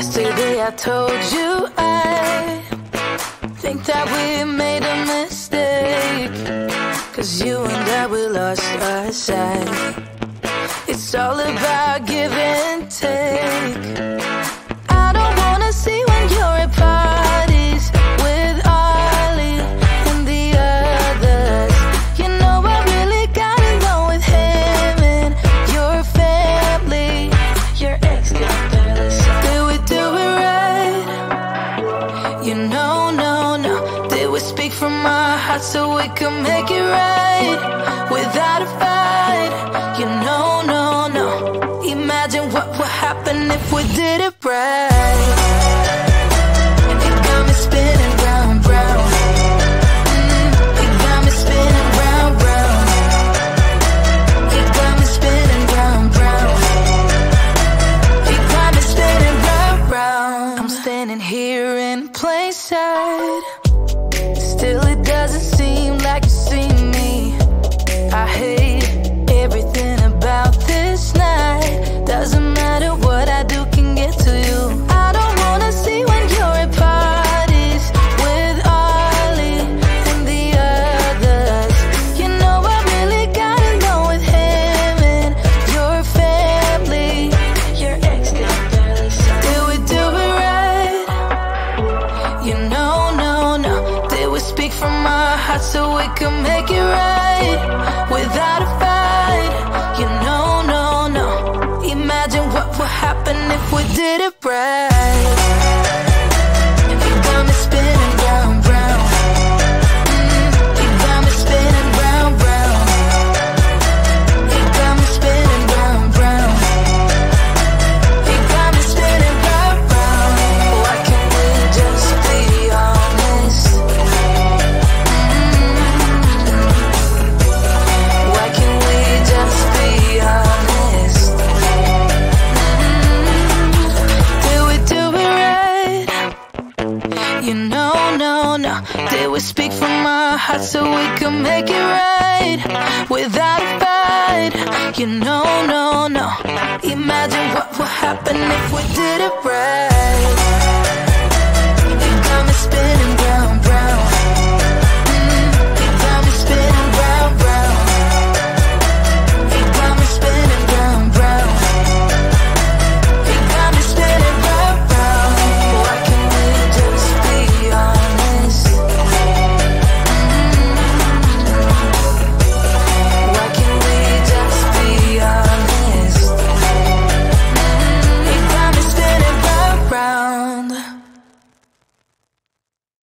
Yesterday I told you I think that we made a mistake, 'cause you and I, we lost our sight. It's all about give and take. I don't wanna see when you're at parties with Ollie and the others. You know I really got along with him and your family. Your ex got jealous. Did we do it right? You know, no. Did we speak from our hearts so we could make it right without a fight? You know, no. Imagine what would happen if we did it right. It got me spinning round, round. It got me spinning round, round. It got me spinning round, round. It got me spinning round, round. I'm standing here in plain sight. Still it doesn't seem like you see me. I hate everything about this night. Doesn't matter what I do can get to you. I don't wanna see when you're at parties with Ollie and the others. You know I really got along with him and your family. Your ex got jealous. Did we do it right? You know, no. Did we speak from our hearts so we could make it right without a fight? You know, no. Imagine what would happen if we did it right. It got me spinning round, round. It got me spinning round, round. It got me spinning round, round. It got me spinning round, round. Why can't we just be honest? Why can't we just be honest? You know, no. Did we speak from our hearts so we could make it right without a fight? You know, no. Imagine what would happen if we did it right. It got me spinning round, round. It got me spinning round, round. It got me spinning round, round. It got me spinning round, round. Why can't we just be honest? Why can't we just be honest? It got me spinning round, round.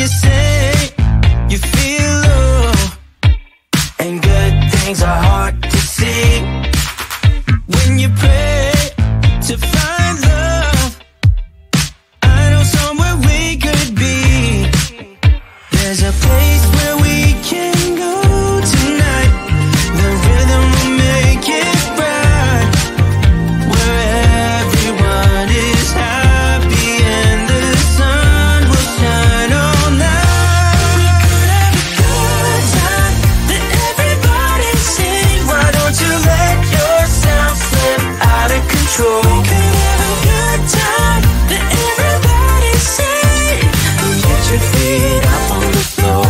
you say you feel low, and good things are hard to see. When you pray to find love, I know somewhere we could be. There's a place where we can go tonight. The rhythm will make it right, where everyone is happy and the sun will shine all night. We could have a good time, let everybody sing. Why don't you let yourself slip out of control? We could have a good time, let everybody sing. Get your feet up on the floor.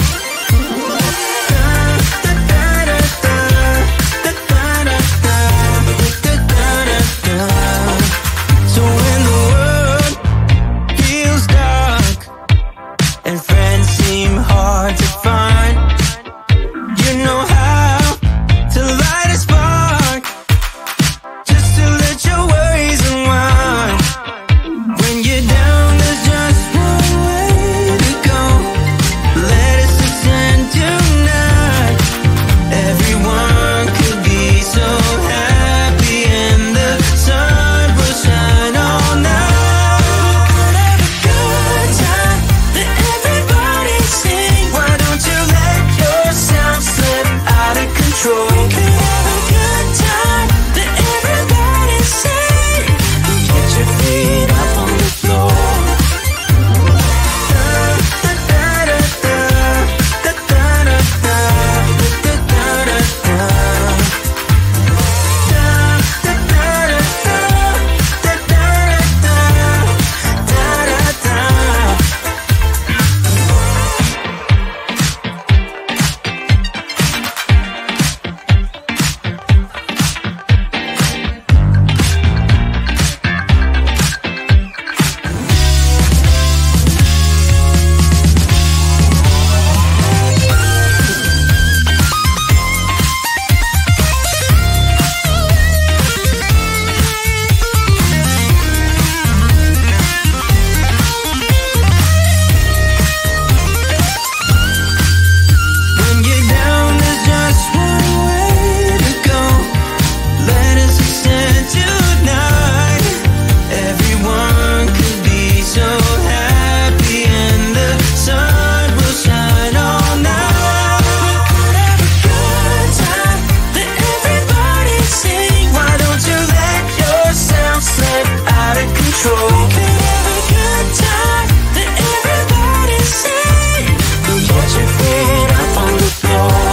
So when the world feels dark and friends seem hard to find, you know how to light a spark, just to let your worries unwind. When you're down, there's just one way to go. Let us ascend tonight. Everyone could be so happy and the sun will shine all night. We could have a good time, let everybody sing. Why don't you let yourself slip out of control? We could have a good time, let everybody sing. Get your feet up on the floor. When you're down, there's just one way to go. Let us ascend tonight. Everyone could be so happy and the sun will shine all night. We could have a good time, let everybody sing. Why don't you let yourself slip out of control? We could have a good time, let everybody sing. Get your feet up on the floor.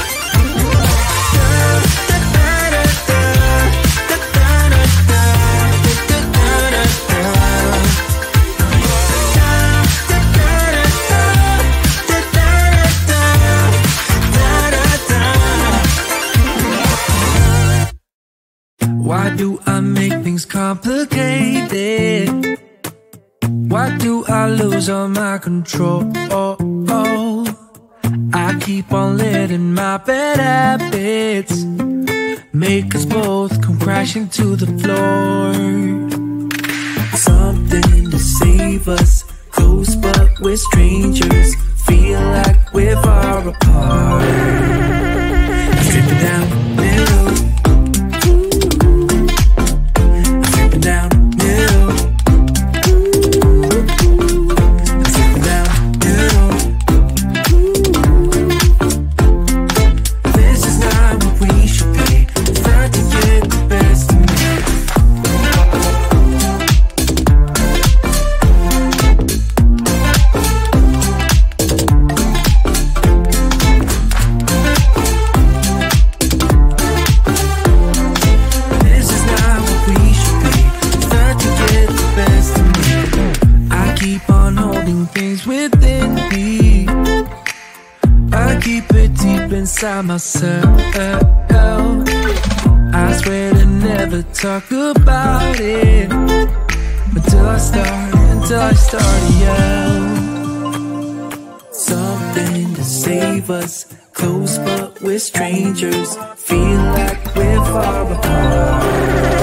Why do I make things complicated? Why do I lose all my control? I keep on letting my bad habits make us both come crashing to the floor. Something to save us, close but we're strangers. Feel like we're far apart. Stripping down middle, stripping down middle, stripping down middle. This is not what we should be. Start to get the best of me. Inside myself, I swear to never talk about it until I start to yell. Something to save us, close but we're strangers. Feel like we're far apart.